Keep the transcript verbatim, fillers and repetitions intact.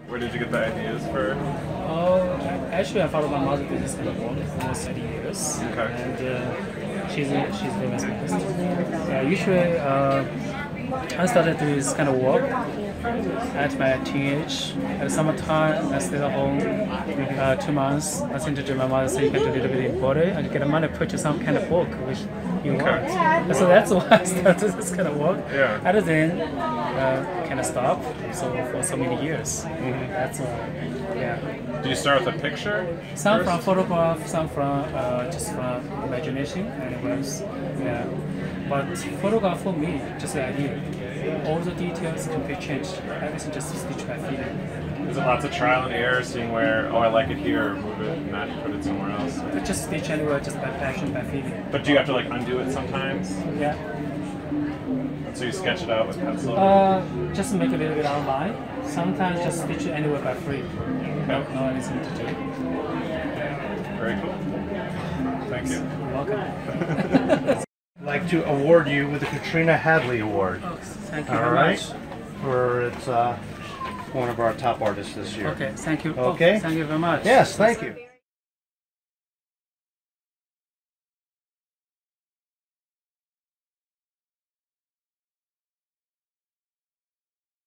Where did you get the ideas for? Oh, actually, I followed my mother did this kind of work for thirty years, Okay. and uh, she's a, she's a famous artist. Yeah, usually uh, I started doing this kind of work at my teenage. At summertime, I stayed at home uh, two months. I sent it to my mother, saying you can do a little bit in body and get money to purchase some kind of book which you Okay. want. And so that's why I started this kind of work. Yeah. Other than uh, kind of stop so for so many years. Mm-hmm. That's why. Yeah. Do you start with a picture? Some first? from photograph, some from uh, just from imagination and words. Yeah. But photograph for me, just the idea. All the details can be changed. Everything just stitched by feeling. Is it lots of trial and error, seeing where, oh, I like it here, or move it and not put it somewhere else? But just stitch anywhere, just by passion, by feeling. But do you have to like undo it sometimes? Yeah. So you sketch it out with pencil? Uh, just make a little bit outline. Sometimes just stitch it anywhere by free. No, no anything to do. Very cool. Thank you. You're welcome. I'd like to award you with the Katrina Hadley Award. Oh, thank you All very right. much. For it's uh, one of our top artists this year. Okay, thank you. Okay. Oh, thank you very much. Yes, thank you.